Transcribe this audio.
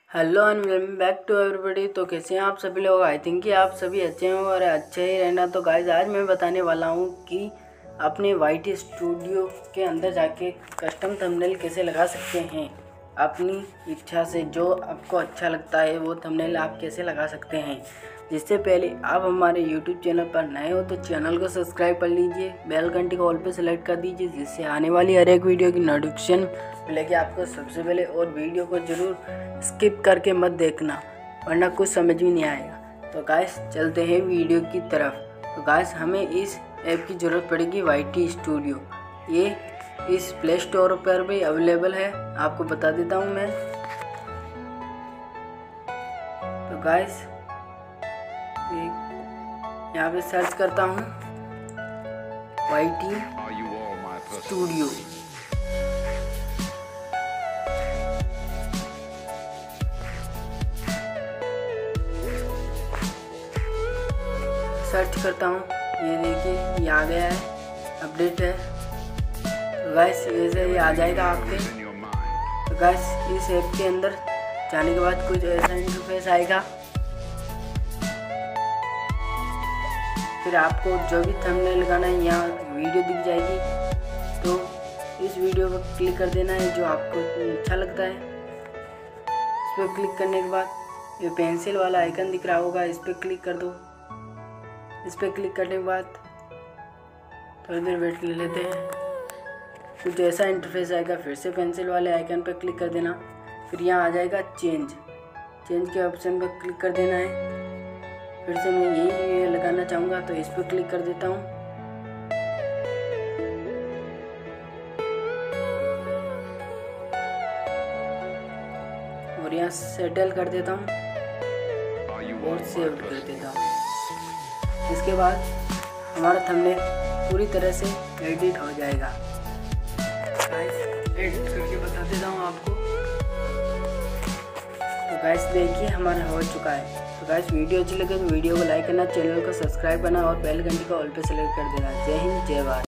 Hello and welcome back to everybody. तो कैसे हैं आप सभी लोग। आई थिंक कि आप सभी अच्छे हो और अच्छे ही रहना। तो गाइस आज मैं बताने वाला हूं कि अपने YT स्टूडियो के अंदर जाके कस्टम थंबनेल कैसे लगा सकते हैं। अपनी इच्छा से जो आपको अच्छा लगता है वो थंबनेल आप कैसे लगा सकते हैं। जिससे पहले आप हमारे YouTube चैनल पर नए हो तो चैनल को सब्सक्राइब कर लीजिए, बेल घंटी को ऑल पे सेलेक्ट कर दीजिए, जिससे आने वाली हर एक वीडियो की नोटिफिकेशन मिलेगी आपको सबसे पहले। और वीडियो को ज़रूर स्किप करके मत देखना वरना कुछ समझ भी नहीं आएगा। तो गाइस चलते हैं वीडियो की तरफ। तो गाइस हमें इस ऐप की ज़रूरत पड़ेगी YT स्टूडियो। ये इस प्ले स्टोर पर भी अवेलेबल है, आपको बता देता हूँ मैं। तो गाइस यहाँ पे सर्च करता हूँ YT स्टूडियो। सर्च करता हूँ, ये देखिए ये आ गया है, अपडेट है। तो गाइस वैसे ये आ जाएगा आपके। तो गाइस इस ऐप के अंदर जाने के बाद कुछ ऐसा इंटरफेस आएगा। फिर आपको जो भी थंबनेल लगाना है यहाँ वीडियो दिख जाएगी। तो इस वीडियो पर क्लिक कर देना है जो आपको अच्छा लगता है। इस पर क्लिक करने के बाद ये पेंसिल वाला आइकन दिख रहा होगा, इस पर क्लिक कर दो। इस पर क्लिक करने के बाद थोड़ी देर वेट कर लेते हैं, कुछ ऐसा इंटरफेस आएगा। फिर से पेंसिल वाले आइकन पर क्लिक कर देना। फिर यहाँ आ जाएगा चेंज के ऑप्शन पर क्लिक कर देना है। फिर से मैं यही लगाना चाहूँगा तो इस पर क्लिक कर देता हूँ। और यहाँ सेटल कर देता हूँ और सेव कर देता हूँ। इसके बाद हमारा थंबनेल पूरी तरह से एडिट हो जाएगा। गाइस एडिट करके बता देता हूँ आपको। तो गाइस देखिए हमारा हो चुका है। तो गाइस वीडियो अच्छी लगे तो वीडियो को लाइक करना, चैनल को सब्सक्राइब करना और बेल घंटी को ऑल पे सेलेक्ट कर देना। जय हिंद जय भारत।